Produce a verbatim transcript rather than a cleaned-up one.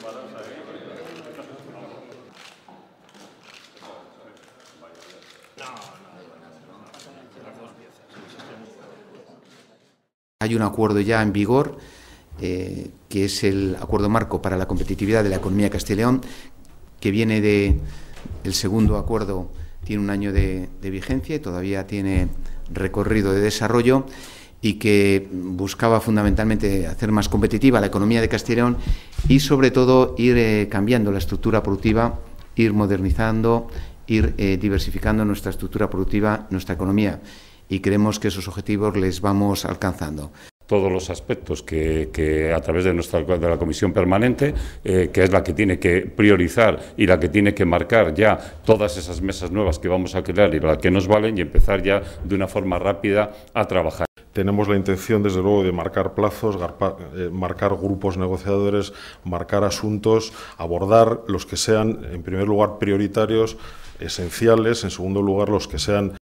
Hay un acuerdo ya en vigor, eh, que es el Acuerdo Marco para la Competitividad de la Economía de Castilla y León, que viene de... El segundo acuerdo tiene un año de, de vigencia y todavía tiene recorrido de desarrollo, y que buscaba fundamentalmente hacer más competitiva la economía de Castilla y León y, sobre todo, ir eh, cambiando la estructura productiva, ir modernizando, ir eh, diversificando nuestra estructura productiva, nuestra economía. Y creemos que esos objetivos les vamos alcanzando. Todos los aspectos que, que a través de nuestra de la comisión permanente, eh, que es la que tiene que priorizar y la que tiene que marcar ya todas esas mesas nuevas que vamos a crear y las que nos valen, y empezar ya de una forma rápida a trabajar. Tenemos la intención, desde luego, de marcar plazos, eh, marcar grupos negociadores, marcar asuntos, abordar los que sean, en primer lugar, prioritarios, esenciales, en segundo lugar, los que sean